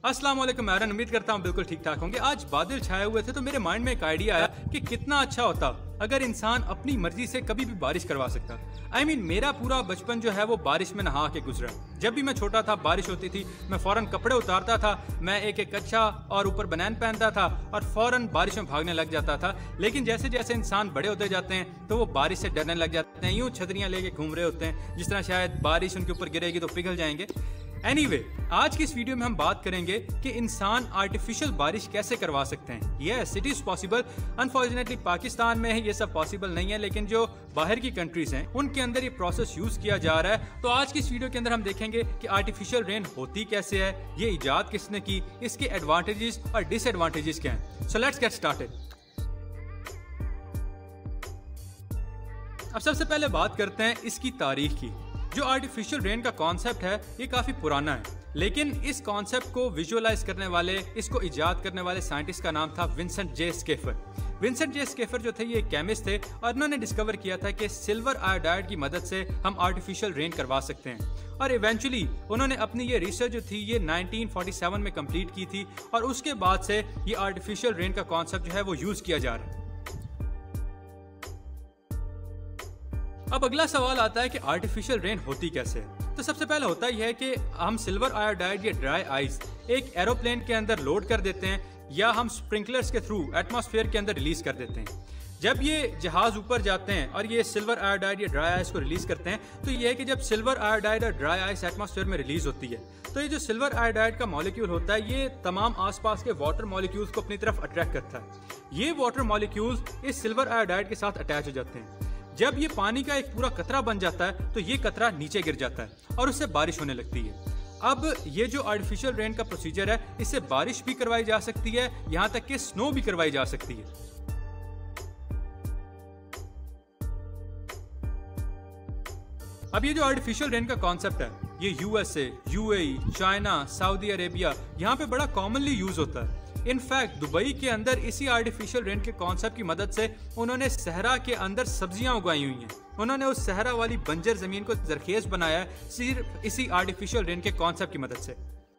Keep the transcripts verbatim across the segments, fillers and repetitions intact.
अस्सलाम वालेकुम एरन, उम्मीद करता हूँ बिल्कुल ठीक ठाक होंगे। आज बादल छाए हुए थे तो मेरे माइंड में एक आइडिया आया कि कितना अच्छा होता अगर इंसान अपनी मर्जी से कभी भी बारिश करवा सकता। आई I मीन mean, मेरा पूरा बचपन जो है वो बारिश में नहा के गुजरा। जब भी मैं छोटा था बारिश होती थी मैं फौरन कपड़े उतारता था, मैं एक एक कच्छा और ऊपर बनैन पहनता था और फौरन बारिश में भागने लग जाता था। लेकिन जैसे जैसे इंसान बड़े होते जाते हैं तो वो बारिश से डरने लग जाते हैं, यूं छतरियां लेके घूम रहे होते हैं जिस तरह शायद बारिश उनके ऊपर गिरेगी तो पिघल जाएंगे। एनीवे anyway, आज की इस वीडियो में हम बात करेंगे कि इंसान आर्टिफिशियल बारिश कैसे करवा सकते हैं। Yes, it is possible. Unfortunately Pakistan में ये सब पॉसिबल नहीं है, लेकिन जो बाहर की कंट्रीज हैं उनके अंदर ये प्रोसेस यूज किया जा रहा है। तो आज की इस वीडियो के अंदर हम देखेंगे कि आर्टिफिशियल रेन होती कैसे है, ये इजाद किसने की, इसके एडवांटेजेस और डिसएडवांटेजेस क्या हैं। So let's get started. अब सबसे पहले बात करते हैं इसकी तारीख की। जो आर्टिफिशियल रेन का कॉन्सेप्ट है ये काफी पुराना है, लेकिन इस कॉन्सेप्ट को विजुअलाइज करने वाले, इसको इजाद करने वाले साइंटिस्ट का नाम था विंसेंट जे स्केफर। विंसेंट जे स्केफर जो थे ये केमिस्ट थे और उन्होंने डिस्कवर किया था कि सिल्वर आयोडाइड की मदद से हम आर्टिफिशियल रेन करवा सकते हैं। और इवेंचुअली उन्होंने अपनी ये रिसर्च जो थी ये नाइनटीन फोर्टी सेवन में कंप्लीट की थी और उसके बाद से ये आर्टिफिशियल रेन का कॉन्सेप्ट जो है वो यूज किया जा रहा है। अब अगला सवाल आता है कि आर्टिफिशियल रेन होती कैसे है। तो सबसे पहले होता यह है कि हम सिल्वर आयोडाइड या ड्राई आइस एक एरोप्लेन के अंदर लोड कर देते हैं या हम स्प्रिंकलर्स के थ्रू एटमॉस्फेयर के अंदर रिलीज कर देते हैं। जब ये जहाज ऊपर जाते हैं और ये सिल्वर आयोडाइड या ड्राई आइस को रिलीज करते हैं तो ये है कि जब सिल्वर आयोडाइड और ड्राई आइस एटमॉस्फेयर में रिलीज होती है तो ये जो सिल्वर आयोडाइड का मॉलिक्यूल होता है ये तमाम आसपास के वाटर मॉलिक्यूल्स को अपनी तरफ अट्रैक्ट करता है। ये वाटर मॉलिक्यूल्स इस सिल्वर आयोडाइड के साथ अटैच हो जाते हैं। जब ये पानी का एक पूरा कतरा बन जाता है तो ये कतरा नीचे गिर जाता है और उससे बारिश होने लगती है। अब ये जो आर्टिफिशियल रेन का प्रोसीजर है इससे बारिश भी करवाई जा सकती है, यहाँ तक कि स्नो भी करवाई जा सकती है। अब ये जो आर्टिफिशियल रेन का कॉन्सेप्ट है ये USA, UAE, China, Saudi Arabia यहाँ पे बड़ा कॉमनली यूज होता है। इनफैक्ट दुबई के अंदर इसी आर्टिफिशियल रेन के कॉन्सेप्ट की मदद से उन्होंने सहरा के अंदर सब्जियां उगाई हुई हैं। उन्होंने उस सहरा वाली बंजर जमीन को जरखेज बनाया है सिर्फ इसी आर्टिफिशियल रेन के कॉन्सेप्ट की मदद से।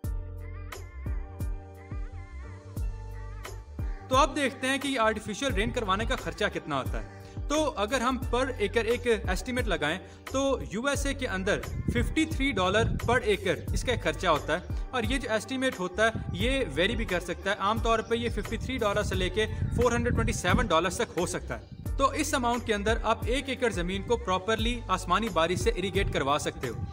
तो अब देखते हैं कि ये आर्टिफिशियल रेन करवाने का खर्चा कितना होता है। तो अगर हम पर एकड़ एक एस्टिमेट लगाएं तो यूएसए के अंदर तिरेपन डॉलर पर एकड़ इसका एक खर्चा होता है और ये जो एस्टिमेट होता है ये वेरी भी कर सकता है। आमतौर पे ये तिरेपन डॉलर से लेके चार सौ सत्ताईस डॉलर तक हो सकता है। तो इस अमाउंट के अंदर आप एक एकड़ जमीन को प्रॉपरली आसमानी बारिश से इरिगेट करवा सकते हो।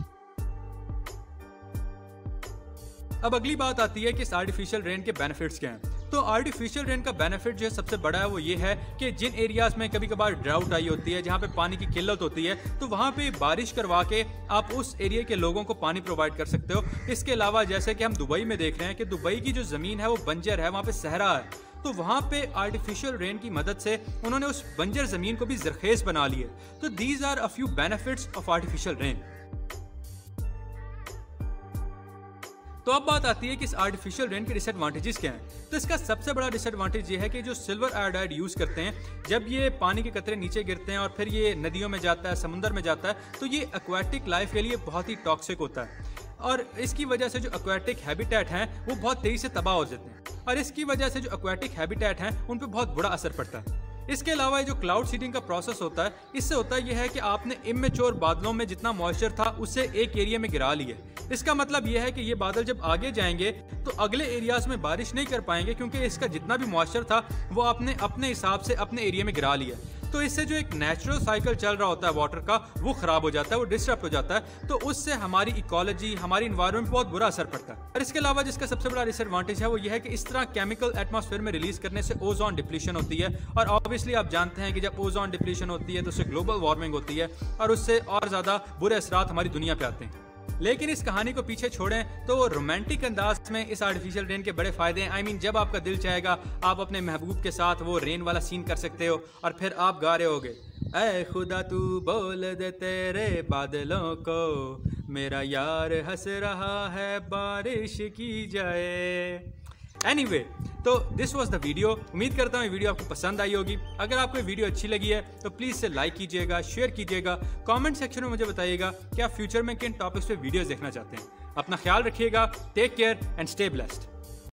अब अगली बात आती है कि इस आर्टिफिशियल रेन के बेनिफिट्स क्या हैं। तो आर्टिफिशियल रेन का बेनिफिट जो है सबसे बड़ा है वो ये है कि जिन एरियाज में कभी कभार ड्राउट आई होती है, जहाँ पे पानी की किल्लत होती है, तो वहाँ पे बारिश करवा के आप उस एरिया के लोगों को पानी प्रोवाइड कर सकते हो। इसके अलावा जैसे कि हम दुबई में देख रहे हैं कि दुबई की जो जमीन है वो बंजर है, वहाँ पे सहरा है, तो वहाँ पे आर्टिफिशियल रेन की मदद से उन्होंने उस बंजर जमीन को भी जरखेज बना लिया। तो these are a few benefits of artificial rain. तो अब बात आती है कि इस आर्टिफिशियल रेन के डिसएडवांटेजेस क्या हैं। तो इसका सबसे बड़ा डिसएडवांटेज ये है कि जो सिल्वर आयोडाइड यूज करते हैं, जब ये पानी के कतरे नीचे गिरते हैं और फिर ये नदियों में जाता है, समुद्र में जाता है, तो ये एक्वाटिक लाइफ के लिए बहुत ही टॉक्सिक होता है और इसकी वजह से जो एक्वाटिक हैबिटेट हैं वो बहुत तेजी से तबाह हो जाते हैं और इसकी वजह से जो एक्वाटिक हैबिटेट हैं उन पर बहुत बुरा असर पड़ता है। इसके अलावा ये जो क्लाउड सीडिंग का प्रोसेस होता है इससे होता है यह है कि आपने इमेच्योर बादलों में जितना मॉइस्चर था उसे एक एरिया में गिरा लिया। इसका मतलब यह है कि ये बादल जब आगे जाएंगे तो अगले एरियाज में बारिश नहीं कर पाएंगे क्योंकि इसका जितना भी मॉइस्चर था वो आपने अपने हिसाब से अपने एरिया में गिरा लिया। तो इससे जो एक नेचुरल साइकिल चल रहा होता है वाटर का वो खराब हो जाता है, वो डिस्टर्ब हो जाता है। तो उससे हमारी इकोलॉजी, हमारी इन्वायरमेंट बहुत बुरा असर पड़ता है। और इसके अलावा जिसका सबसे बड़ा डिसएडवांटेज है वो ये है कि इस तरह केमिकल एटमॉस्फेयर में रिलीज करने से ओजोन डिप्लीशन होती है और ऑब्वियसली आप जानते हैं कि जब ओजोन डिप्लीशन होती है तो उससे ग्लोबल वार्मिंग होती है और उससे और ज्यादा बुरे असरात हमारी दुनिया पे आते हैं। लेकिन इस कहानी को पीछे छोड़ें तो रोमांटिक अंदाज में इस आर्टिफिशियल रेन के बड़े फायदे हैं। आई I मीन mean, जब आपका दिल चाहेगा आप अपने महबूब के साथ वो रेन वाला सीन कर सकते हो और फिर आप गा रहे होगे, ऐ खुदा तू बोल दे तेरे बादलों को, मेरा यार हंस रहा है बारिश की जाए। एनीवे anyway, तो दिस वाज द वीडियो। उम्मीद करता हूँ ये वीडियो आपको पसंद आई होगी। अगर आपको ये वीडियो अच्छी लगी है तो प्लीज़ से लाइक कीजिएगा, शेयर कीजिएगा, कमेंट सेक्शन में मुझे बताइएगा कि आप फ्यूचर में किन टॉपिक्स पे वीडियोस देखना चाहते हैं। अपना ख्याल रखिएगा। Take care and stay blessed.